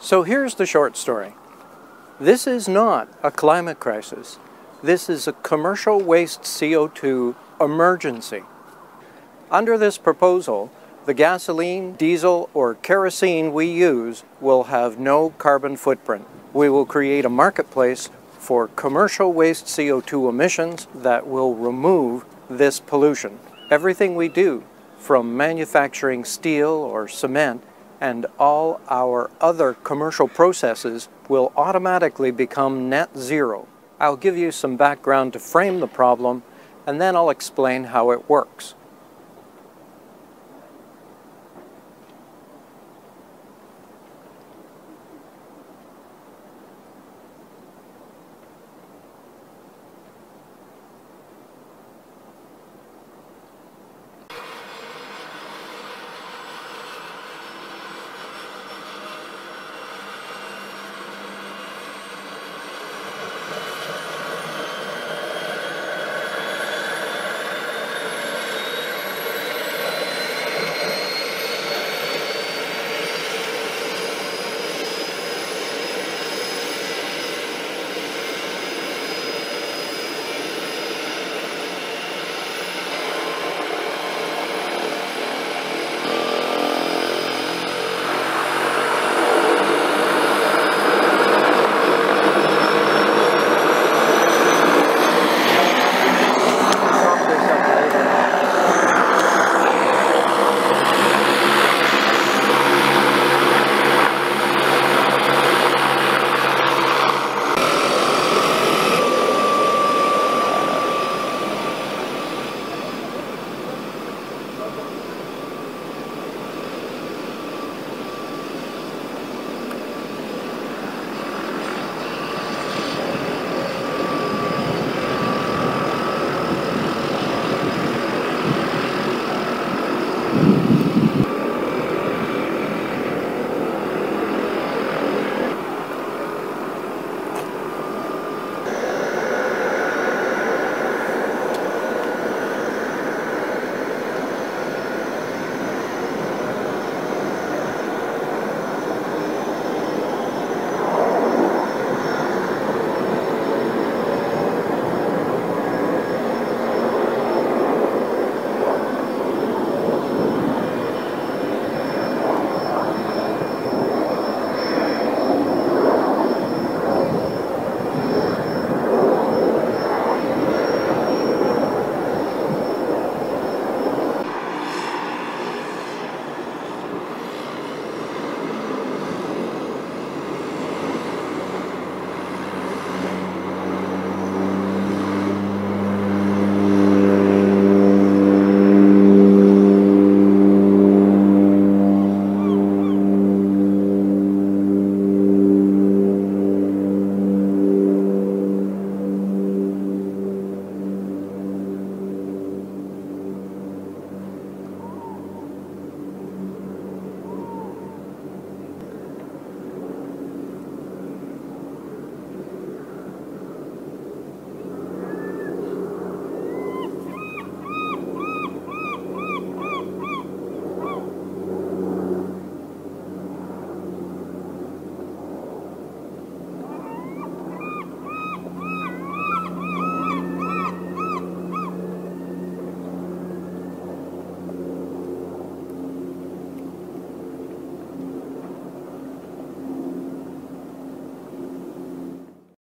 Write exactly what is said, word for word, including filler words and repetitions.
So here's the short story. This is not a climate crisis. This is a commercial waste C O two emergency. Under this proposal, the gasoline, diesel, or kerosene we use will have no carbon footprint. We will create a marketplace for commercial waste C O two emissions that will remove this pollution. Everything we do, from manufacturing steel or cement and all our other commercial processes, will automatically become net zero. I'll give you some background to frame the problem, and then I'll explain how it works.